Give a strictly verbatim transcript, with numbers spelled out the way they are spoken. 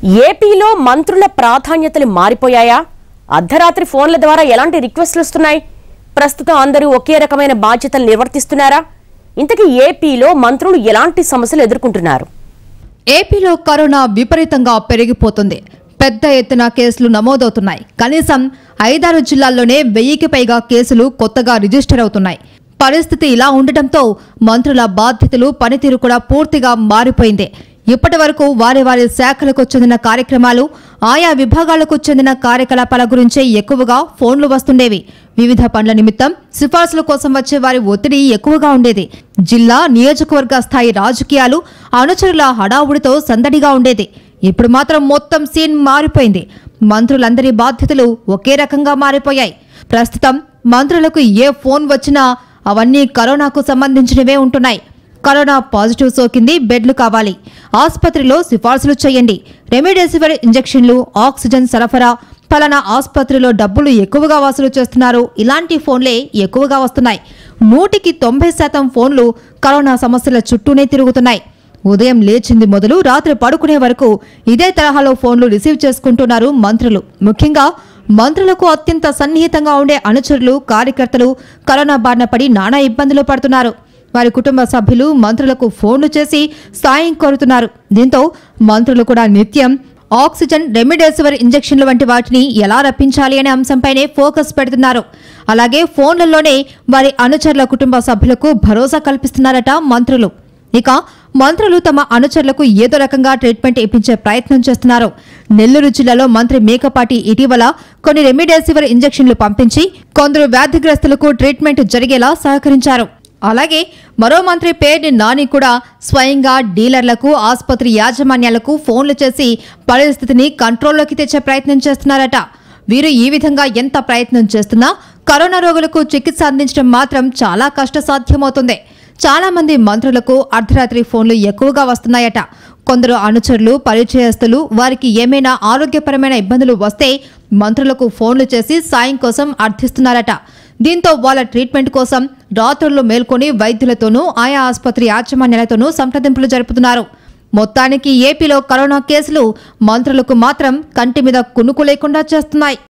ఏపీలో మంత్రుల ప్రాధాన్యతలు మారిపోయాయా? అర్ధరాత్రి ఫోన్ల ద్వారా ఎలాంటి రిక్వెస్ట్లు వస్తున్నాయి? ప్రస్తుతం అందరూ ఒకే రకమైన బాధ్యతలు నిర్వర్తిస్తున్నారా? ఇంతకీ ఏపీలో మంత్రులు ఎలాంటి సమస్యలు ఎదుర్కొంటున్నారు? ఏపీలో కరోనా విపరీతంగా పెరిగిపోతుంది. పెద్ద ఎత్తున కేసులు నమోదవుతున్నాయి. కనీసం ఐదారు జిల్లాల్లోనే వెయ్యికి పైగా కేసులు కొత్తగా రిజిస్టర్ అవుతున్నాయి. పరిస్థితి ఇలా ఉండటంతో మంత్రుల బాధ్యతలు, పనితీరు కూడా పూర్తిగా మారిపోయింది. ఇప్పటి వరకు వారి వారి శాఖలకు చెందిన కార్యక్రమాలు, ఆయా విభాగాలకు చెందిన కార్యకలాపాల గురించే ఎక్కువగా ఫోన్లు వస్తుండేవి. వివిధ పనుల నిమిత్తం సిఫార్సుల కోసం వచ్చే వారి ఒత్తిడి ఎక్కువగా ఉండేది. జిల్లా, నియోజకవర్గ స్థాయి రాజకీయాలు, అనుచరుల హడావుడితో సందడిగా ఉండేది. ఇప్పుడు మాత్రం మొత్తం సీన్ మారిపోయింది. మంత్రులందరి బాధ్యతలు ఒకే రకంగా మారిపోయాయి. ప్రస్తుతం మంత్రులకు ఏ ఫోన్ వచ్చినా అవన్నీ కరోనాకు సంబంధించినవే ఉంటున్నాయి. కరోనా పాజిటివ్ సోకింది, బెడ్లు కావాలి, ఆసుపత్రిలో సిఫార్సులు చేయండి, రెమిడెసివిర్ ఇంజెక్షన్లు, ఆక్సిజన్ సరఫరా, ఫలానా ఆసుపత్రిలో డబ్బులు ఎక్కువగా వసూలు చేస్తున్నారు, ఇలాంటి ఫోన్లే ఎక్కువగా వస్తున్నాయి. నూటికి తొంభై శాతం ఫోన్లు కరోనా సమస్యల చుట్టూనే తిరుగుతున్నాయి. ఉదయం లేచింది మొదలు రాత్రి పడుకునే వరకు ఇదే తరహాలో ఫోన్లు రిసీవ్ చేసుకుంటున్నారు మంత్రులు. ముఖ్యంగా మంత్రులకు అత్యంత సన్నిహితంగా ఉండే అనుచరులు, కార్యకర్తలు కరోనా బారిన పడి నానా ఇబ్బందులు పడుతున్నారు. వారి కుటుంబ సభ్యులు మంత్రులకు ఫోన్లు చేసి సాయం కోరుతున్నారు. దీంతో మంత్రులు కూడా నిత్యం ఆక్సిజన్, రెమిడెసివిర్ ఇంజెక్షన్లు వంటి వాటిని ఎలా రప్పించాలి అనే అంశంపైనే ఫోకస్ పెడుతున్నారు. అలాగే ఫోన్లలోనే వారి అనుచరుల కుటుంబ సభ్యులకు భరోసా కల్పిస్తున్నారట మంత్రులు. ఇక మంత్రులు తమ అనుచరులకు ఏదో రకంగా ట్రీట్మెంట్ ఇప్పించే ప్రయత్నం చేస్తున్నారు. నెల్లూరు జిల్లాలో మంత్రి మేకపాటి ఇటీవల కొన్ని రెమిడెసివిర్ ఇంజెక్షన్లు పంపించి కొందరు వ్యాధిగ్రస్తులకు ట్రీట్మెంట్ జరిగేలా సహకరించారు. అలాగే మరో మంత్రి పేర్ని నాని కూడా స్వయంగా డీలర్లకు, ఆసుపత్రి యాజమాన్యాలకు ఫోన్లు చేసి పరిస్థితిని కంట్రోల్లోకి తెచ్చే ప్రయత్నం చేస్తున్నారట. వీరు ఈ విధంగా ఎంత ప్రయత్నం చేస్తున్నా కరోనా రోగులకు చికిత్స అందించడం మాత్రం చాలా కష్టసాధ్యమవుతుంది. చాలా మంది మంత్రులకు అర్ధరాత్రి ఫోన్లు ఎక్కువగా వస్తున్నాయట. కొందరు అనుచరులు, పరిచయస్తులు వారికి ఏమైనా ఆరోగ్యపరమైన ఇబ్బందులు వస్తే మంత్రులకు ఫోన్లు చేసి సాయం కోసం అర్థిస్తున్నారట. దీంతో వాళ్ళ ట్రీట్మెంట్ కోసం రాత్రుల్లో మేల్కొని వైద్యులతోనూ, ఆయా ఆసుపత్రి యాజమాన్యాలతోనూ సంప్రదింపులు జరుపుతున్నారు. మొత్తానికి ఏపీలో కరోనా కేసులు మంత్రులకు మాత్రం కంటి మీద కునుకు లేకుండా చేస్తున్నాయి.